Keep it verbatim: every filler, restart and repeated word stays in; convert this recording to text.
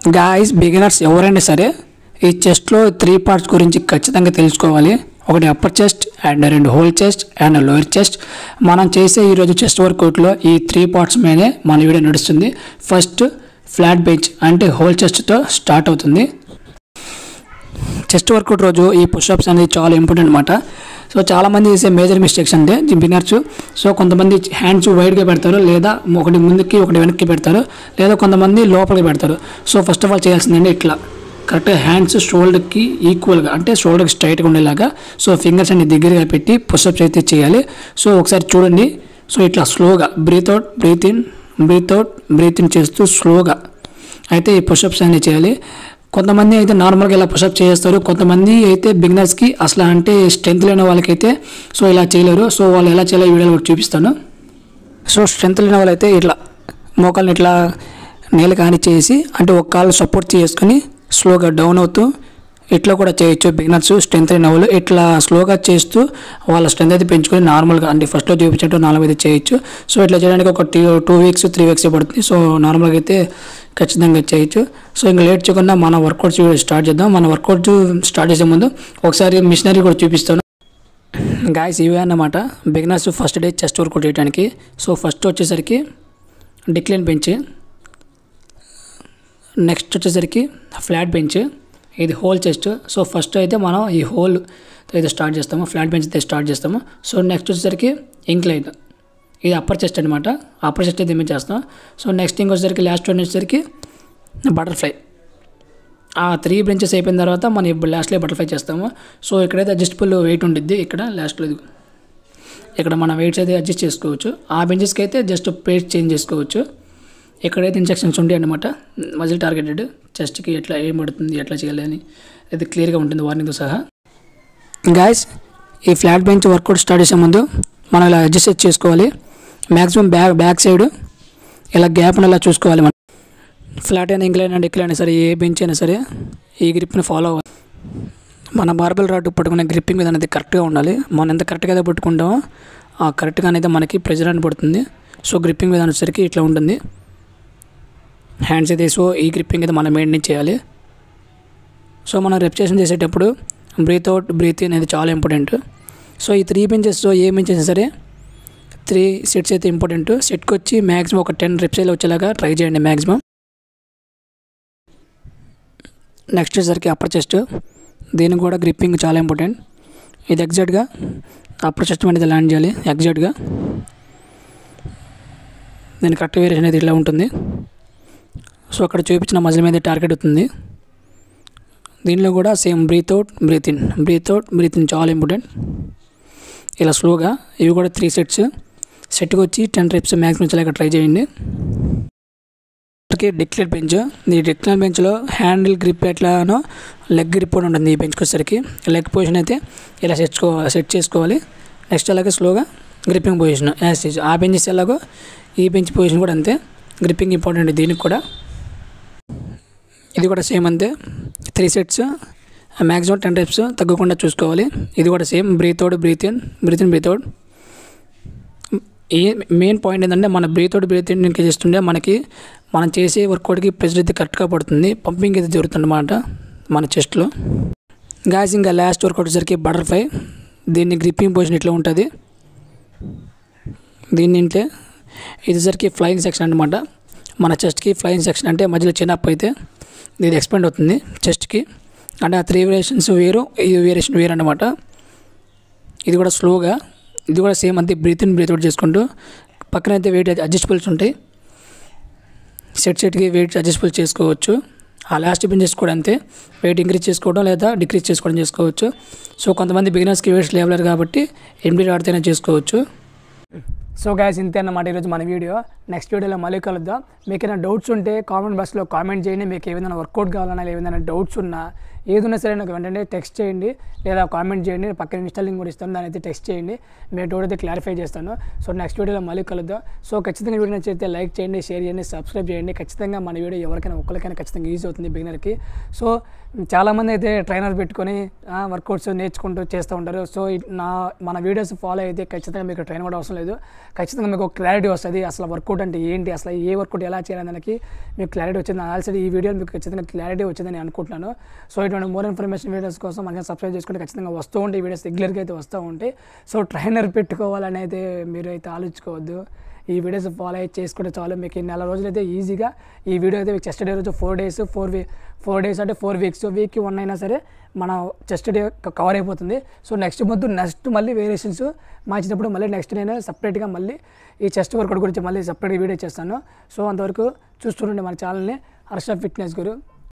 Guys beginners ఎవరైనా సరే ఈ చెస్ట్లో త్రీ పార్ట్స్ గురించి ఖచ్చితంగా తెలుసుకోవాలి. ఒకటి అప్పర్ చెస్ట్ అండ్ రెండు whole chest and lower chest. మనం చేసే ఈరోజు చెస్ట్ వర్కౌట్లో ఈ త్రీ పార్ట్స్ మీదే మన వీడియో నడుస్తుంది. ఫస్ట్ ఫ్లాట్ బెంచ్ అంటే హోల్ చెస్ట్తో స్టార్ట్ అవుతుంది. చెస్ట్ వర్కౌట్ రోజు ఈ పుషప్స్ అనేది చాలా ఇంపార్టెంట్ అనమాట. సో చాలామంది చేసే మేజర్ మిస్టేక్స్ అంటే బిగినర్స్. సో కొంతమంది హ్యాండ్స్ వైడ్గా పెడతారు, లేదా ఒకటి ముందుకి ఒకటి వెనక్కి పెడతారు, లేదా కొంతమంది లోపలికి పెడతారు. సో ఫస్ట్ ఆఫ్ ఆల్ చేయాల్సిందంటే ఇట్లా కరెక్ట్గా హ్యాండ్స్ షోల్డర్కి ఈక్వల్గా అంటే షోల్డర్కి స్ట్రైట్గా ఉండేలాగా సో ఫింగర్స్ అన్ని దగ్గరగా పెట్టి పుషప్స్ అయితే చేయాలి. సో ఒకసారి చూడండి. సో ఇట్లా స్లోగా breathe out breathe in breathe out breathe in చేస్తూ స్లోగా అయితే ఈ పుషప్స్ అనేవి చేయాలి. కొంతమంది అయితే నార్మల్గా ఇలా పుషప్ చేస్తారు, కొంతమంది అయితే బిగినర్స్కి అసలు అంటే స్ట్రెంత్ లేని వాళ్ళకైతే సో ఇలా చేయలేరు. సో వాళ్ళు ఎలా చేయాలో ఈ వీడియోలో చూపిస్తాను. సో స్ట్రెంత్ లేని వాళ్ళైతే ఇట్లా మోకాళ్ళని ఇట్లా నేల కాని చేసి అంటే ఒక కాళ్ళు సపోర్ట్ చేసుకొని స్లోగా డౌన్ అవుతూ ఇట్లా కూడా చేయొచ్చు. బిగినర్స్ స్ట్రెంత్ లేని వాళ్ళు ఇట్లా స్లోగా చేస్తూ వాళ్ళ స్ట్రెంత్ అయితే పెంచుకొని నార్మల్గా అంటే ఫస్ట్లో చూపించినట్టు నార్మల్ అయితే చేయొచ్చు. సో ఇట్లా చేయడానికి ఒక two two weeks three weeks పడుతుంది. సో నార్మల్గా అయితే ఖచ్చితంగా చేయొచ్చు. సో ఇంకా లేట్ చేయకుండా మన వర్కౌట్స్ స్టార్ట్ చేద్దాం. మన వర్కౌట్ స్టార్ట్ చేసే ముందు ఒకసారి మిషనరీ కూడా చూపిస్తాను. గాయస్ ఇవే అన్నమాట beginners first day chest workout చేయడానికి. సో ఫస్ట్ వచ్చేసరికి డిక్లైన్ బెంచ్, నెక్స్ట్ వచ్చేసరికి ఫ్లాట్ బెంచ్, ఇది హోల్ చెస్ట్. సో ఫస్ట్ అయితే మనం ఈ హోల్ అయితే స్టార్ట్ చేస్తాము, ఫ్లాట్ బెంచ్ అయితే స్టార్ట్ చేస్తాము. సో నెక్స్ట్ వచ్చేసరికి ఇంక్లైన్, ఇది అప్పర్ చెస్ట్ అనమాట. అప్పర్ చెస్ట్ అయితే ఏమేమి చేస్తాం. సో నెక్స్ట్ ఇంకొచ్చేసరికి లాస్ట్ వన్ వచ్చేసరికి బటర్ఫ్లై. ఆ త్రీ బెంచెస్ అయిపోయిన తర్వాత మనం ఇప్పుడు లాస్ట్లో బటర్ఫ్లై చేస్తాము. సో ఇక్కడైతే అడ్జస్టబుల్ వెయిట్ ఉంటుంది. ఇక్కడ లాస్ట్లో ఇక్కడ మన వెయిట్స్ అయితే అడ్జస్ట్ చేసుకోవచ్చు. ఆ బెంచెస్కి అయితే జస్ట్ పేస్ చేంజ్ చేసుకోవచ్చు. ఎక్కడైతే ఇన్స్ట్రక్షన్స్ ఉంటాయి అన్నమాట, మజిల్ టార్గెటెడ్ చెస్ట్కి ఎట్లా ఏం పడుతుంది ఎట్లా చేయాలి అని అయితే క్లియర్గా ఉంటుంది వార్నింగ్తో సహా. గాయస్ ఈ ఫ్లాట్ బెంచ్ వర్కౌట్ స్టార్ట్ చేసే ముందు మనం ఇలా అడ్జస్ట్ చేసుకోవాలి. మ్యాక్సిమం బ్యాక్ బ్యాక్ సైడ్ ఇలా గ్యాప్ని ఇలా చూసుకోవాలి. మనం ఫ్లాట్ అయినా ఇంక్లైన్ అయినా డిక్లైన్ అయినా సరే ఏ బెంచ్ అయినా సరే ఈ గ్రిప్ని ఫాలో అవ్వాలి. మన బార్బెల్ రాడ్ పట్టుకునే గ్రిప్పింగ్ మీద అనేది కరెక్ట్గా ఉండాలి. మనం ఎంత కరెక్ట్గా అయితే పట్టుకుంటామో ఆ కరెక్ట్గా అనేది మనకి ప్రెజర్ అని పడుతుంది. సో గ్రిప్పింగ్ మీద వచ్చేసరికి ఇట్లా ఉంటుంది హ్యాండ్స్ అయితే. సో ఈ గ్రిప్పింగ్ అయితే మనం మెయింటైన్ చేయాలి. సో మనం రెప్యుటేషన్ చేసేటప్పుడు బ్రీత్ అవుట్ బ్రీత్ ఇన్ అనేది చాలా ఇంపార్టెంట్. సో ఈ త్రీ బెంచెస్ ఏ బెంచెస్ సరే త్రీ సెట్స్ అయితే ఇంపార్టెంట్. సెట్కి వచ్చి మ్యాక్సిమం ఒక టెన్ రెప్స్ అయితే వచ్చేలాగా ట్రై చేయండి మ్యాక్సిమం. నెక్స్ట్ వచ్చేసరికి అప్పర్ చెస్ట్, దీనికి కూడా గ్రిప్పింగ్ చాలా ఇంపార్టెంట్. ఇది ఎగ్జాక్ట్గా అప్పర్ చెస్ట్ అనేది ల్యాండ్ చేయాలి ఎగ్జాక్ట్గా. దీని కరెక్ట్ వేరియేషన్ అనేది ఇట్లా ఉంటుంది. సో అక్కడ చూపించిన మజిల్ మీద టార్గెట్ అవుతుంది. దీనిలో కూడా same breathe out breathe in breathe out breathe in చాలా ఇంపార్టెంట్. ఇలా స్లోగా ఇవి కూడా త్రీ సెట్స్. సెట్కి వచ్చి టెన్ రెప్స్ మ్యాక్సిమం వచ్చేలాగా ట్రై చేయండి. డిక్లేర్ బెంచ్, ఈ డిక్లేర్ బెంచ్లో హ్యాండిల్ గ్రిప్ ఎట్లానో లెగ్ గ్రిప్ కూడా ఉంటుంది. ఈ బెంచ్కి వచ్చేసరికి లెగ్ పొజిషన్ అయితే ఇలా సెట్ సెట్ చేసుకోవాలి. నెక్స్ట్ అలాగే స్లోగా గ్రిప్పింగ్ పొజిషన్ యాజ్ ఆ బెంచెస్ ఎలాగో ఈ బెంచ్ పొజిషన్ కూడా అంతే. గ్రిప్పింగ్ ఇంపార్టెంట్ దీనికి కూడా. ఇది కూడా సేమ్ అంతే, three sets maximum ten reps తగ్గకుండా చూసుకోవాలి. ఇది కూడా same breathe out breathe in breathe in breathe out. A main point ఏంటంటే మన బ్రీత్ అవుట్ బ్రీత్ ఇన్ చేస్తుంటే మనకి మనం చేసే వర్కౌట్కి ప్రెషర్ అయితే కరెక్ట్గా పడుతుంది, పంపింగ్ అయితే జరుగుతుంది అన్నమాట మన చెస్ట్లో. గాయస్ ఇంకా లాస్ట్ వర్కౌట్ వచ్చేసరికి బటర్ఫ్లై. దీన్ని గ్రిప్పింగ్ పొజిషన్ ఇట్లా ఉంటుంది. దీన్ని అంటే ఇది వచ్చేసరికి ఫ్లయింగ్ సెక్షన్ అనమాట. మన చెస్ట్కి ఫ్లయింగ్ సెక్షన్ అంటే మధ్యలో చిన్న అప్ అయితే ఇది ఎక్స్పెండ్ అవుతుంది చెస్ట్కి. అంటే ఆ త్రీ వేరియేషన్స్ వేరు, ఈ వేరియేషన్ వేరు అనమాట. ఇది కూడా స్లోగా, ఇది కూడా సేమ్ అంతే బ్రీత్ ఇన్ బ్రీత్ అవుట్ చేసుకుంటూ పక్కన అయితే వెయిట్ అడ్జస్టబుల్స్ ఉంటాయి. సెట్ సెట్కి వెయిట్ అడ్జస్టబుల్ చేసుకోవచ్చు. ఆ లాస్ట్ బెంచెస్ కూడా అంతే, వెయిట్ ఇంక్రీజ్ చేసుకోవడం లేదా డిక్రీజ్ చేసుకోవడం చేసుకోవచ్చు. సో కొంతమంది బిగినర్స్కి వెయిట్స్ లేవలేరు కాబట్టి ఎంబీ ఆడితేనే చేసుకోవచ్చు. సో గాయస్ ఇంతే అన్నమాట ఈరోజు మన వీడియో. నెక్స్ట్ వీడియోలో మళ్ళీ కలుద్దాం. మీకు ఏమైనా డౌట్స్ ఉంటే కామెంట్ బాక్స్లో కామెంట్ చేయండి. మీకు ఏదైనా వర్కౌట్ కావాలన్నా ఏదైనా డౌట్స్ ఉన్నా ఏదైనా సరే నాకు వెంటనే టెక్స్ట్ చేయండి లేదా కామెంట్ చేయండి. పక్కన ఇన్స్టా లింక్ కూడా ఇస్తాను, దాని అయితే టెక్స్ట్ చేయండి. మీ డౌట్ అయితే క్లారిఫై చేస్తాను. సో నెక్స్ట్ వీడియోలో మళ్ళీ కలుద్దాం. సో ఖచ్చితంగా వీడియో నచ్చితే లైక్ చేయండి, షేర్ చేయండి, సబ్స్క్రైబ్ చేయండి. ఖచ్చితంగా మన వీడియో ఎవరికైనా ఒక్కరికైనా ఖచ్చితంగా యూజ్ అవుతుంది బిగినర్కి. సో చాలామంది అయితే ట్రైనర్ పెట్టుకొని వర్కౌట్స్ నేర్చుకుంటూ చేస్తూ ఉంటారు. సో నా మన వీడియోస్ ఫాలో అయితే ఖచ్చితంగా మీకు ట్రైన్ కూడా అవసరం లేదు. ఖచ్చితంగా మీకు ఒక క్లారిటీ వస్తుంది. అసలు వర్కౌట్ అంటే ఏంటి, అసలు ఏ వర్కౌట్ ఎలా చేయాలని దానికి మీకు క్లారిటీ వచ్చింది. ఆల్రెడీ ఈ వీడియో మీకు ఖచ్చితంగా క్లారిటీ వచ్చిందని అనుకుంటున్నాను. సో ఇటువంటి మోర్ ఇన్ఫర్మేషన్ వీడియోస్ కోసం మనకి సబ్స్క్రైబ్ చేసుకుంటే ఖచ్చితంగా వస్తూ ఉంటాయి. ఈ వీడియోస్ రెగ్యులర్గా అయితే వస్తూ ఉంటాయి. సో ట్రైనర్ పెట్టుకోవాలని అయితే మీరు అయితే ఆలోచించుకోవద్దు. ఈ వీడియోస్ ఫాలో అయ్యి చేసుకుంటే చాలు. మీకు ఈ నెల రోజులైతే ఈజీగా ఈ వీడియో అయితే చెస్ట్ డే రోజు ఫోర్ డేస్ ఫోర్ వీ ఫోర్ డేస్ అంటే ఫోర్ వీక్స్ వీక్కి వన్ అయినా సరే మన చెస్ట్ డే కవర్ అయిపోతుంది. సో నెక్స్ట్ మంత్ నెక్స్ట్ మళ్ళీ వేరియేషన్స్ మార్చినప్పుడు మళ్ళీ నెక్స్ట్ నేను సపరేట్గా మళ్ళీ ఈ చెస్ట్ వర్కౌట్ గురించి మళ్ళీ సపరేట్గా వీడియో చేస్తాను. సో అంతవరకు చూస్తుండే మన ఛానల్ని హర్ష ఫిట్నెస్ గురు.